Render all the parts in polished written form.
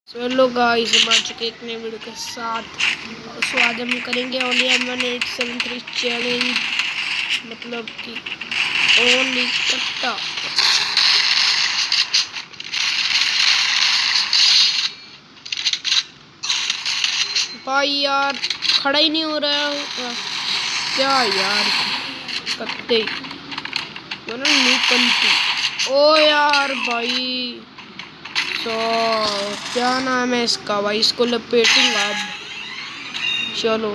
चलो गाइस, हम आ चुके एक नए वीडियो के साथ। उसके बाद हम करेंगे ओनली M1873 चैलेंज, मतलब कि ओनली कट्टा। भाई यार खड़ा ही नहीं हो रहा है क्या यार, कत्ते ओ यार भाई। तो क्या नाम है इसका भाई, इसको लपेटूंगा अब। चलो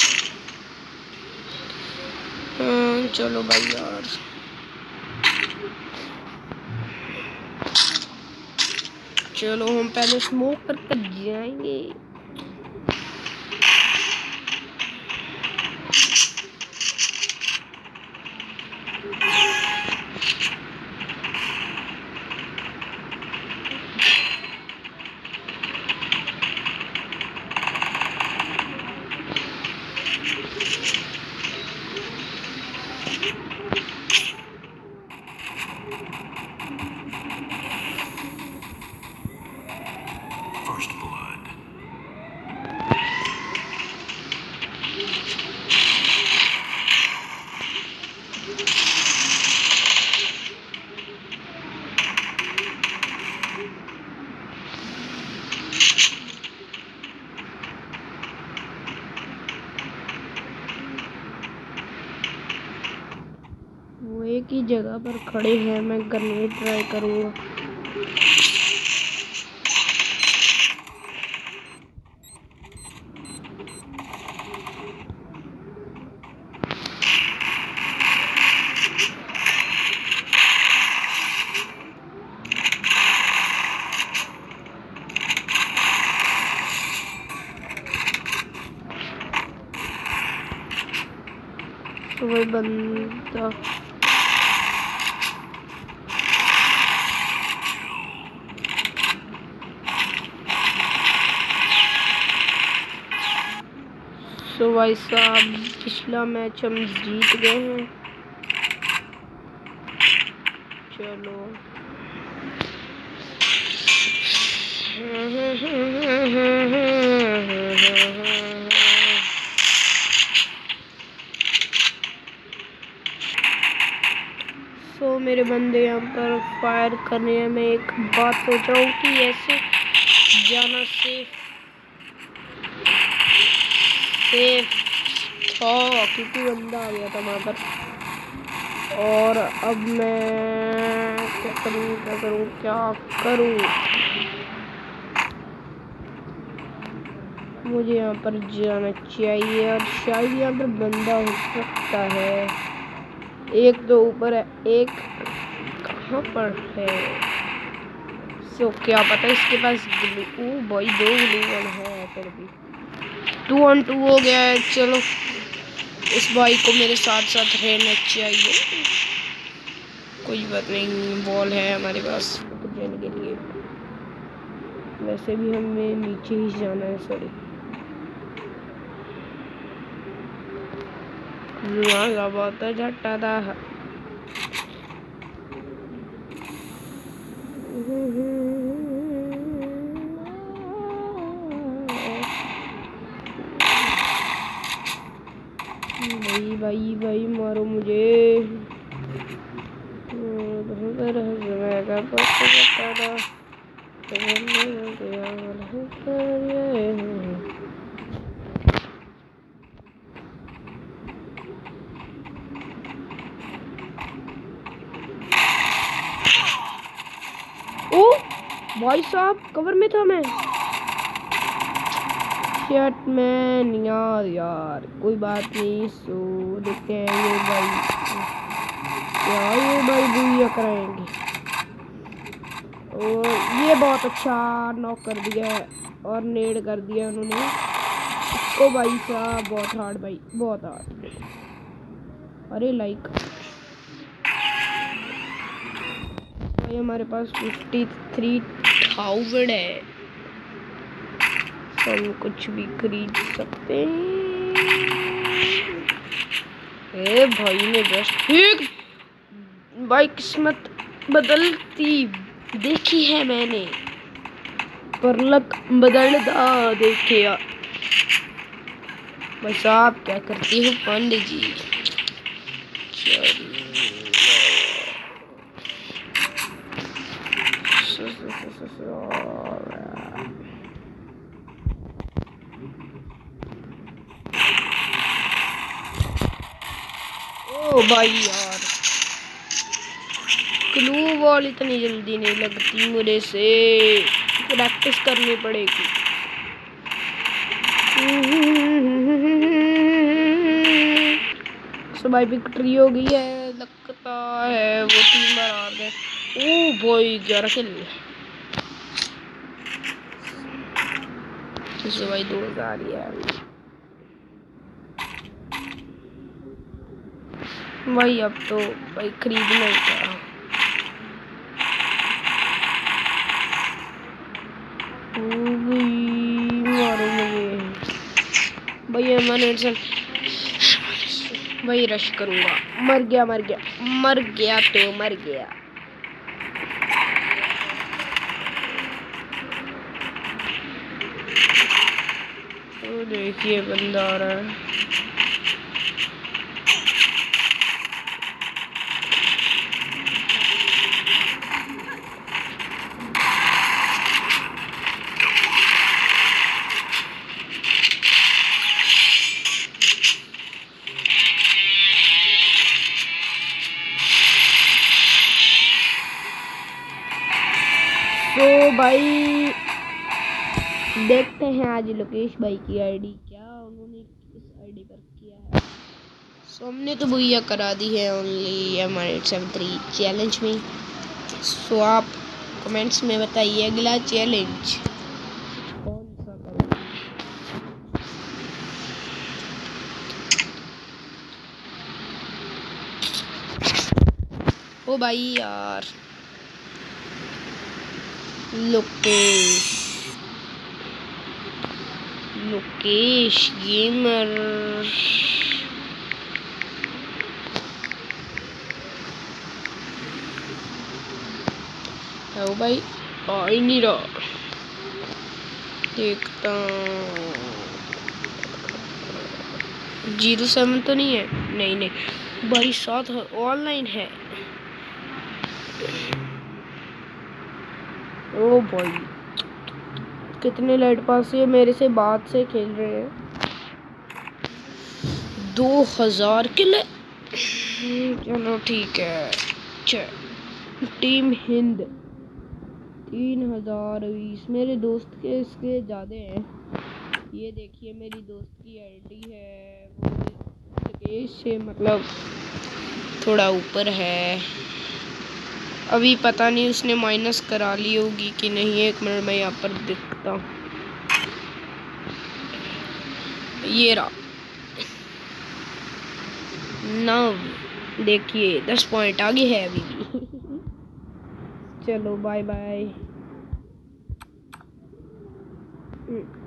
चलो भाई यार, चलो हम पहले स्मोक करके जाएंगे। वो एक ही जगह पर खड़े हैं, मैं ग्रेनेड ट्राई करूंगा। तो वही बंदा तो भाई साहब, पिछला मैच हम जीत गए हैं। चलो तो मेरे बंदे यहाँ पर फायर करने हैं। मैं एक बात सोच रहा हूँ कि ऐसे जाना सेफ था, क्योंकि बंदा आ गया था वहाँ पर। और अब मैं क्या करूँ। मुझे यहाँ पर जाना चाहिए, और शायद यहाँ पर बंदा हो सकता है। एक तो ऊपर है, एक कहाँ पर है। सो क्या पता इसके पास ग्लू, भाई 2 ग्लू गन है, फिर भी 2 on 2 हो गया है। चलो इस भाई को मेरे साथ साथ रहना चाहिए। कोई बात नहीं, बॉल है हमारे पास ऊपर जाने के लिए। वैसे भी हमें नीचे ही जाना है, सॉरी। बहुत झट्टा था। भाई मारो मुझे। ओ भाई साहब, कवर में था मैं। शट मैन यार, कोई बात नहीं। सो देखते हैं ये भाई बुइया कराएंगे। और ये बहुत अच्छा नॉक कर दिया है, और नेड कर दिया उन्होंने। ओ भाई साहब बहुत हार्ड भाई, बहुत हार्ड। अरे लाइक भाई हमारे पास 53,000 है, तो हम कुछ भी खरीद सकते हैं। भाई ने जस्ट एक भाई किस्मत बदलती देखी है मैंने। पर लक बदलता देखे यार। भाई साहब क्या करती हो पांडे जी। ओ भाई यार, क्लू बॉल इतनी जल्दी नहीं लगती मुझे से, प्रैक्टिस करनी पड़ेगी। भाई विक्ट्री हो गई है लगता है, वो टीम बार आ गए। ओ भाई 11 किल। भाई 2000 यार भाई, अब तो भाई खरीदना ही था। मारो मुझे भैया, मैंने वही रश करूंगा। मर गया मर गया मर गया तो मर गया। तो देखिए बंदा आ रहा है। तो भाई देखते हैं आज लोकेश भाई की आईडी, क्या उन्होंने इस आईडी पर किया है। सो हमने तो भैया करा दी है ओनली M873 चैलेंज में। सो आप कमेंट्स में बताइए अगला चैलेंज कौन सा करूँ। ओ भाई यार, लोकेश गेमर। ओ भाई आ ही नहीं रहा, देखता 07 तो नहीं है, नहीं नहीं भाई 7 ऑनलाइन है। ओ भाई कितने लाइट पास ये मेरे से बात से खेल रहे हैं। 2000 किले, चलो ठीक है। टीम हिंद 3020, मेरे दोस्त के इसके ज़्यादा हैं। ये देखिए मेरी दोस्त की आईडी है, वो से मतलब थोड़ा ऊपर है। अभी पता नहीं उसने माइनस करा ली होगी कि नहीं। एक मिनट में यहाँ पर दिखता हूँ, ये रहा 9। देखिए 10 पॉइंट आगे है अभी भी। चलो बाय बाय।